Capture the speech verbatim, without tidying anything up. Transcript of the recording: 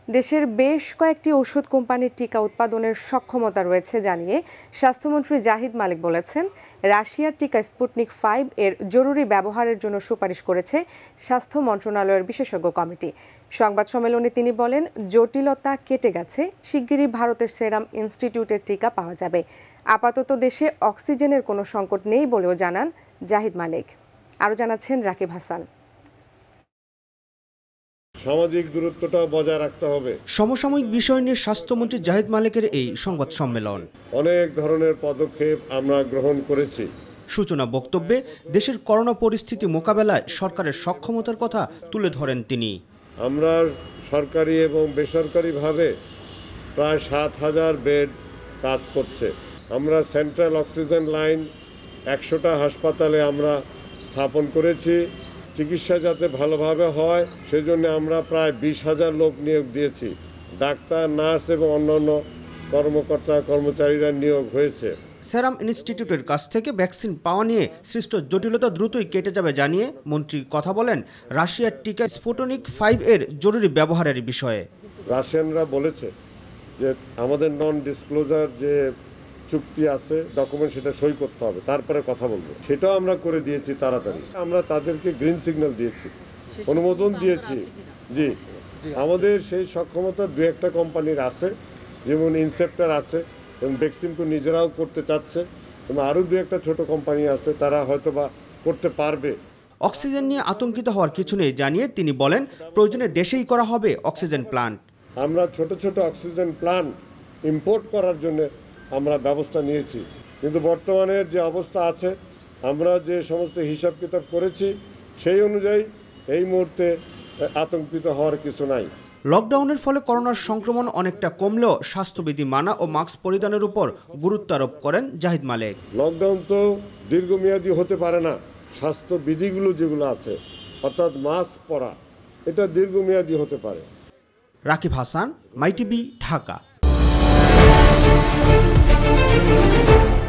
দেশের বেশ কয়েকটি ওষুধ কোম্পানির টিকা উৎপাদনের সক্ষমতা রয়েছে জানিয়ে স্বাস্থ্যমন্ত্রী জাহিদ মালিক বলেছেন, রাশিয়ার টিকা স্পুটনিক ফাইভ এর জরুরি ব্যবহারের জন্য সুপারিশ করেছে স্বাস্থ্য মন্ত্রণালয়ের বিশেষজ্ঞ কমিটি। সংবাদ সম্মেলনে তিনি বলেন, জটিলতা কেটে গেছে, শিগগিরই ভারতের সেরাম ইনস্টিটিউটের টিকা পাওয়া যাবে। আপাতত দেশে অক্সিজেনের কোনো সংকট নেই বলেও জানান জাহিদ মালিক। আরও জানাচ্ছেন রাকিব হাসান। সামাজিক দূরত্বটা বজায় রাখতে হবে। সমসাময়িক বিষয় নিয়ে স্বাস্থ্যমন্ত্রী জাহিদ মালিকের এই সংবাদ সম্মেলন। অনেক ধরনের পদক্ষেপ আমরা গ্রহণ করেছি। সূচনা বক্তব্যে দেশের করোনা পরিস্থিতি মোকাবেলায় সরকারের সক্ষমতার কথা তুলে ধরেন তিনি। আমরা সরকারি এবং বেসরকারিভাবে প্রায় সাত হাজার বেড কাজ করছে। আমরা সেন্ট্রাল অক্সিজেন লাইন একশোটা হাসপাতালে আমরা স্থাপন করেছি। চিকিৎসা যাতে ভালোভাবে হয় সেজন্য আমরা প্রায় বিশ হাজার লোক নিয়োগ দিয়েছি। ডাক্তার, নার্স এবং অন্যান্য কর্মকর্তা কর্মচারীরা নিয়োগ হয়েছে। সেরাম ইনস্টিটিউটের কাছ থেকে ভ্যাকসিন পাওয়া নিয়ে সৃষ্ট জটিলতা দ্রুতই কেটে যাবে জানিয়ে মন্ত্রী কথা বলেন রাশিয়ার টিকা স্পুটনিক ফাইভ এর জরুরি ব্যবহারের বিষয়ে। রাশিয়ানরা বলেছে যে আমাদের নন ডিসক্লোজার যে চুক্তি আছে, ডকুমেন্ট, সেটা সই করতে হবে, তারপরে কথা বলবো। সেটাও আমরা করে দিয়েছি তাড়াতাড়ি। আমরা তাদেরকে গ্রিন সিগন্যাল দিয়েছি, অনুমোদন দিয়েছি। জি, আমাদের সেই সক্ষমতা দু একটা কোম্পানির আছে, যেমন ইনসেপ্টার আছে এবং ভ্যাকসিনকে নিজেরাও করতে চাচ্ছে, এবং আরও দু একটা ছোট কোম্পানি আছে, তারা হয়তো বা করতে পারবে। অক্সিজেন নিয়ে আতঙ্কিত হওয়ার কিছু নেই জানিয়ে তিনি বলেন, প্রয়োজনে দেশেই করা হবে অক্সিজেন প্লান্ট। আমরা ছোট ছোট অক্সিজেন প্লান্ট ইম্পোর্ট করার জন্য আমরা ব্যবস্থা নিয়েছি, কিন্তু বর্তমানের যে অবস্থা আছে, আমরা যে সমস্ত হিসাব কিতাব করেছি সেই অনুযায়ী এই মুহূর্তে আতঙ্কিত হওয়ার কিছু নাই। লকডাউনের ফলে করোনার সংক্রমণ অনেকটা কমলেও স্বাস্থ্যবিধি মানা ও মাস্ক পরিধানের উপর গুরুত্ব আরোপ করেন জাহিদ মালিক। লকডাউন তো দীর্ঘমেয়াদী হতে পারে না। স্বাস্থ্যবিধিগুলো যেগুলো আছে, অর্থাৎ মাস্ক পরা, এটা দীর্ঘমেয়াদী হতে পারে। রাকিব হাসান, মাইটিভি, ঢাকা।